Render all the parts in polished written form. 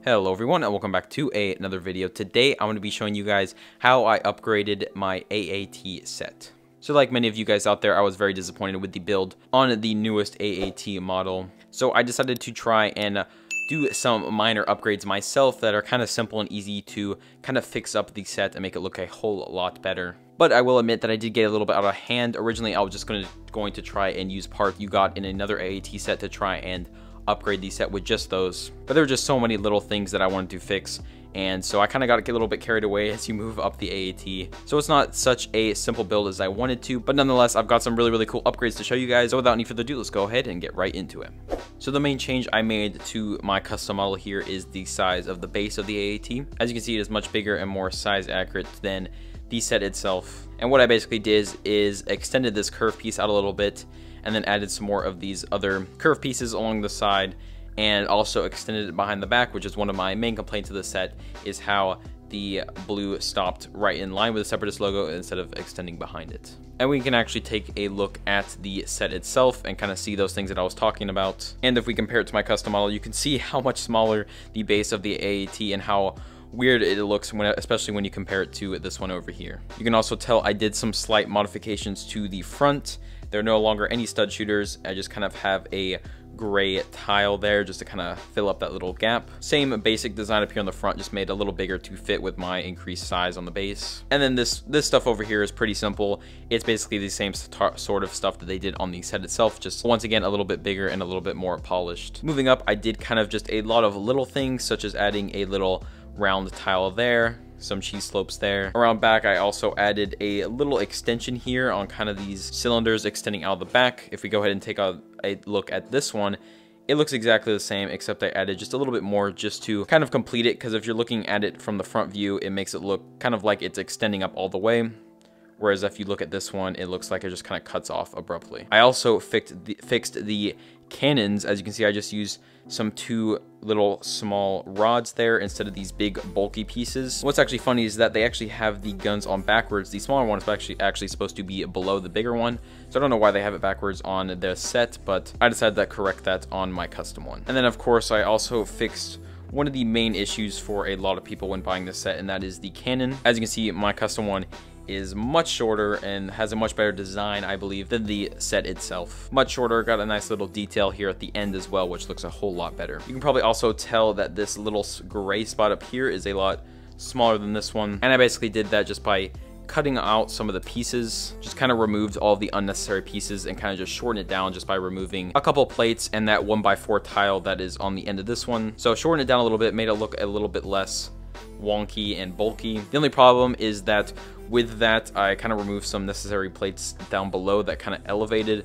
Hello everyone and welcome back to another video. Today I'm going to be showing you guys how I upgraded my AAT set. So like many of you guys out there, I was very disappointed with the build on the newest AAT model. So I decided to try and do some minor upgrades myself that are kind of simple and easy to kind of fix up the set and make it look a whole lot better. But I will admit that I did get a little bit out of hand. Originally I was just going to try and use parts you got in another AAT set to try and upgrade the set with just those, but there were just so many little things that I wanted to fix, and so I kind of got a little bit carried away as you move up the AAT. So it's not such a simple build as I wanted to, but nonetheless I've got some really cool upgrades to show you guys. So without any further ado, let's go ahead and get right into it. So the main change I made to my custom model here is the size of the base of the AAT. As you can see, it is much bigger and more size accurate than the set itself. And what I basically did is extended this curve piece out a little bit and then added some more of these other curve pieces along the side, and also extended it behind the back, which is one of my main complaints of the set, is how the blue stopped right in line with the Separatist logo instead of extending behind it. And we can actually take a look at the set itself and kind of see those things that I was talking about. And if we compare it to my custom model, you can see how much smaller the base of the AAT and how weird it looks, especially when you compare it to this one over here. You can also tell I did some slight modifications to the front. There are no longer any stud shooters. I just kind of have a gray tile there just to kind of fill up that little gap. Same basic design up here on the front, just made a little bigger to fit with my increased size on the base. And then this stuff over here is pretty simple. It's basically the same sort of stuff that they did on the set itself, just once again a little bit bigger and a little bit more polished. Moving up, I did kind of just a lot of little things, such as adding a little round tile there, some cheese slopes there. Around back, I also added a little extension here on kind of these cylinders extending out the back. If we go ahead and take a look at this one, it looks exactly the same, except I added just a little bit more just to kind of complete it, because if you're looking at it from the front view, it makes it look kind of like it's extending up all the way. Whereas if you look at this one, it looks like it just kind of cuts off abruptly. I also fixed the cannons. As you can see, I just used some two little small rods there instead of these big bulky pieces. What's actually funny is that they actually have the guns on backwards. The smaller one is actually supposed to be below the bigger one. So I don't know why they have it backwards on the set, but I decided to correct that on my custom one. And then of course, I also fixed one of the main issues for a lot of people when buying this set, and that is the cannon. As you can see, my custom one is much shorter and has a much better design, I believe, than the set itself. Much shorter, got a nice little detail here at the end as well, which looks a whole lot better. You can probably also tell that this little gray spot up here is a lot smaller than this one, and I basically did that just by cutting out some of the pieces, just kind of removed all the unnecessary pieces and kind of just shortened it down just by removing a couple plates and that 1x4 tile that is on the end of this one. So shortened it down a little bit, made it look a little bit less wonky and bulky. The only problem is that with that, I kind of removed some necessary plates down below that kind of elevated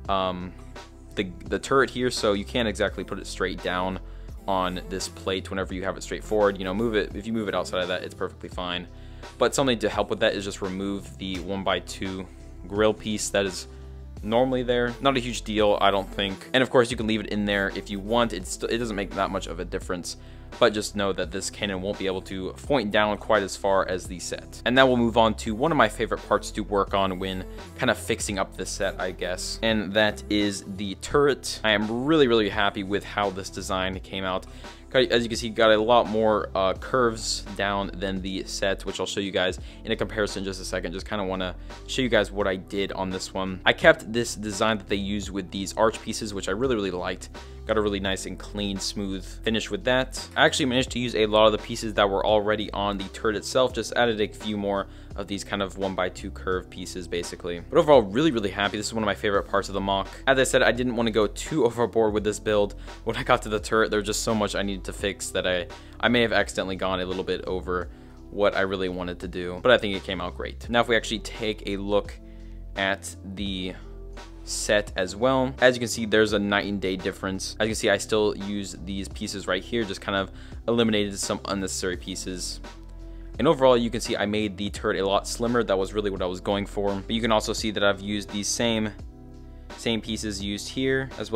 the turret here, so you can't exactly put it straight down on this plate whenever you have it straight forward. You know, move it, if you move it outside of that, it's perfectly fine. But something to help with that is just remove the 1x2 grill piece that is normally there. Not a huge deal, I don't think. And of course, you can leave it in there if you want. It doesn't make that much of a difference, but just know that this cannon won't be able to point down quite as far as the set. And now we'll move on to one of my favorite parts to work on when kind of fixing up this set, I guess, and that is the turret. I am really happy with how this design came out. As you can see, got a lot more curves down than the set, which I'll show you guys in a comparison in just a second. Just kind of want to show you guys what I did on this one. I kept this design that they use with these arch pieces, which I really liked. Got a really nice and clean, smooth finish with that. I actually managed to use a lot of the pieces that were already on the turret itself, just added a few more of these kind of 1x2 curve pieces basically. But overall, really happy. This is one of my favorite parts of the MOC. As I said, I didn't want to go too overboard with this build. When I got to the turret, there was just so much I needed to fix that I may have accidentally gone a little bit over what I really wanted to do, but I think it came out great. Now if we actually take a look at the set as well, as you can see, there's a night and day difference. As you can see, I still use these pieces right here, just kind of eliminated some unnecessary pieces. And overall, you can see I made the turret a lot slimmer. That was really what I was going for. But you can also see that I've used these same pieces used here, as well as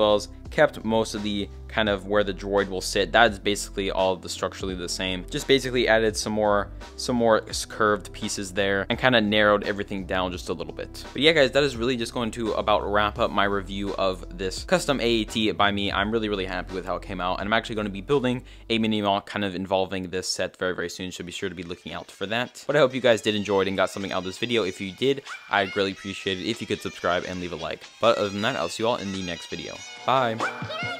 kept most of the kind of where the droid will sit. That is basically all of the structurally the same. Just basically added some more curved pieces there and kind of narrowed everything down just a little bit. But yeah, guys, that is really just going to about wrap up my review of this custom AAT by me. I'm really happy with how it came out, and I'm actually going to be building a mini MOC kind of involving this set very soon, so be sure to be looking out for that. But I hope you guys did enjoy it and got something out of this video. If you did, I'd really appreciate it if you could subscribe and leave a like. But other than that, I'll see you all in the next video. Bye.